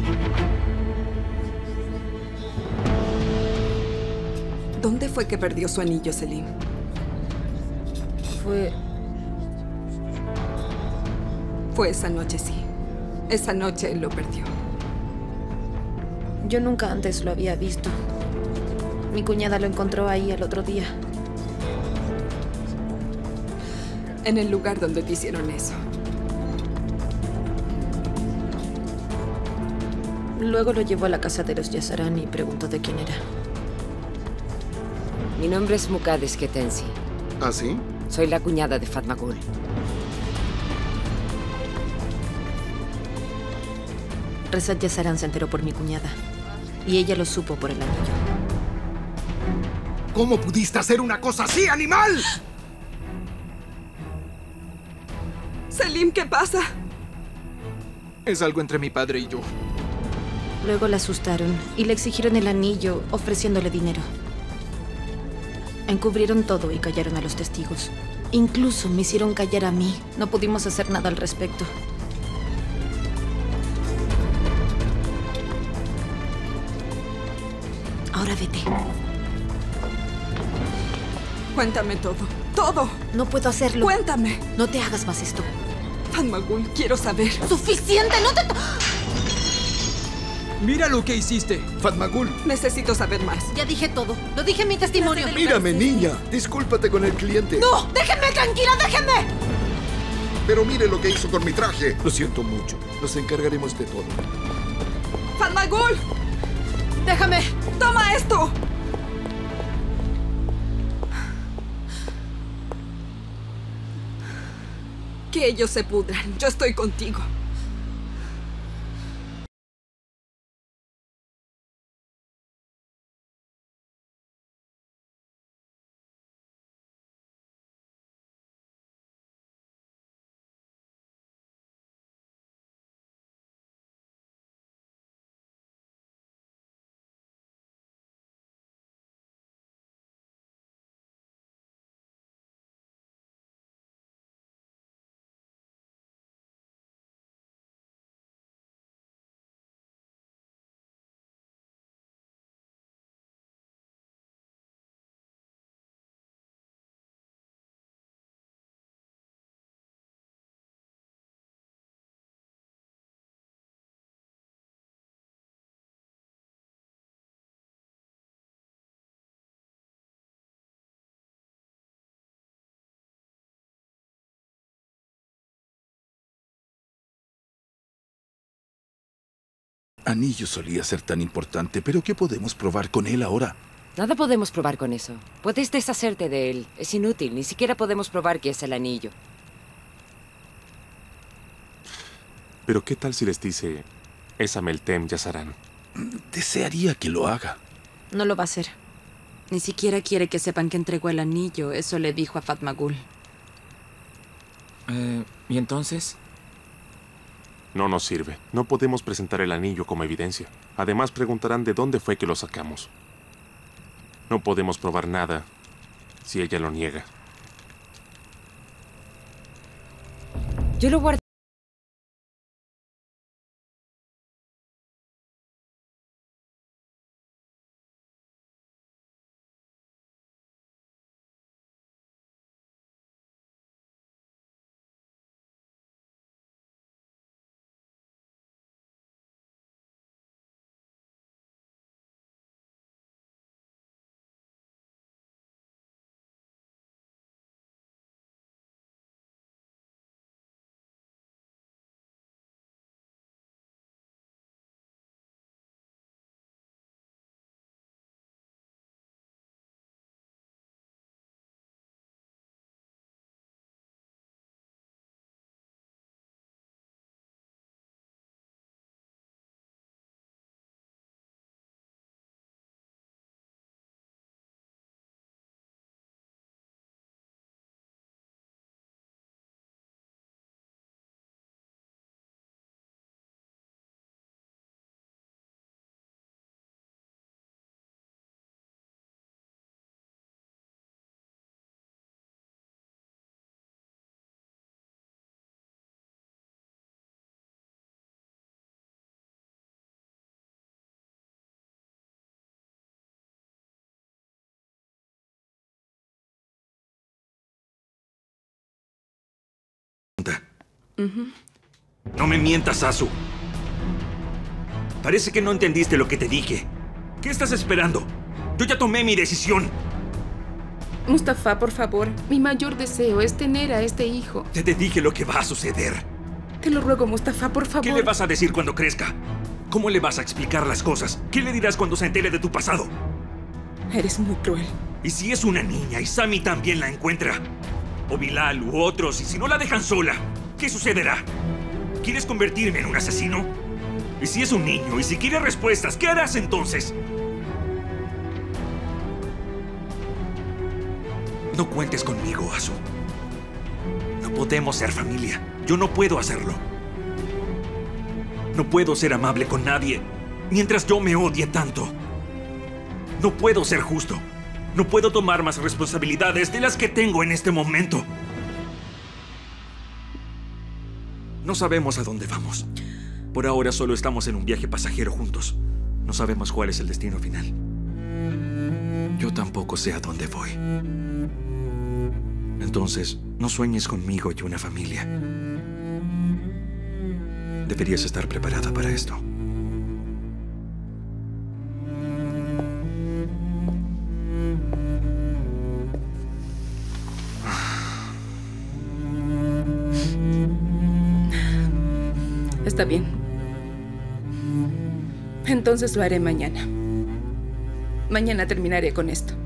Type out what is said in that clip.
¿Dónde fue que perdió su anillo, Selim? Fue esa noche, sí. Esa noche él lo perdió. Yo nunca antes lo había visto. Mi cuñada lo encontró ahí el otro día. En el lugar donde te hicieron eso. Luego lo llevó a la casa de los Yazarán y preguntó de quién era. Mi nombre es Muqaddes Ketensi. ¿Ah, sí? Soy la cuñada de Fatmagul. Rezat Yazarán se enteró por mi cuñada. Y ella lo supo por el anillo. ¿Cómo pudiste hacer una cosa así, animal? Selim, ¿qué pasa? Es algo entre mi padre y yo. Luego la asustaron y le exigieron el anillo, ofreciéndole dinero. Encubrieron todo y callaron a los testigos. Incluso me hicieron callar a mí. No pudimos hacer nada al respecto. Ahora vete. Cuéntame todo. ¡Todo! No puedo hacerlo. ¡Cuéntame! No te hagas más esto. Fatmagul, quiero saber. ¡Suficiente! ¡No te... ¡Mira lo que hiciste! Fatmagul. Necesito saber más. Ya dije todo. Lo dije en mi testimonio. Mírame, niña. Discúlpate con el cliente. ¡No! ¡Déjenme tranquila! ¡Déjenme! Pero mire lo que hizo con mi traje. Lo siento mucho. Nos encargaremos de todo. ¡Fatmagul! ¡Déjame! ¡Toma esto! Que ellos se pudran. Yo estoy contigo. Anillo solía ser tan importante, pero ¿qué podemos probar con él ahora? Nada podemos probar con eso. Puedes deshacerte de él. Es inútil. Ni siquiera podemos probar que es el anillo. Pero ¿qué tal si les dice esa Meltem Yazarán? Desearía que lo haga. No lo va a hacer. Ni siquiera quiere que sepan que entregó el anillo. Eso le dijo a Fatmagul. ¿Y entonces? No nos sirve. No podemos presentar el anillo como evidencia. Además, preguntarán de dónde fue que lo sacamos. No podemos probar nada si ella lo niega. Yo lo guardé. No me mientas, Azu. Parece que no entendiste lo que te dije. ¿Qué estás esperando? Yo ya tomé mi decisión. Mustafa, por favor. Mi mayor deseo es tener a este hijo. Ya te dije lo que va a suceder. Te lo ruego, Mustafa, por favor. ¿Qué le vas a decir cuando crezca? ¿Cómo le vas a explicar las cosas? ¿Qué le dirás cuando se entere de tu pasado? Eres muy cruel. ¿Y si es una niña y Sami también la encuentra? O Bilal u otros, y si no la dejan sola, ¿qué sucederá? ¿Quieres convertirme en un asesino? ¿Y si es un niño? ¿Y si quiere respuestas? ¿Qué harás entonces? No cuentes conmigo, Azu. No podemos ser familia. Yo no puedo hacerlo. No puedo ser amable con nadie mientras yo me odie tanto. No puedo ser justo. No puedo tomar más responsabilidades de las que tengo en este momento. No sabemos a dónde vamos. Por ahora solo estamos en un viaje pasajero juntos. No sabemos cuál es el destino final. Yo tampoco sé a dónde voy. Entonces, no sueñes conmigo y una familia. Deberías estar preparada para esto. Está bien. Entonces lo haré mañana. Mañana terminaré con esto.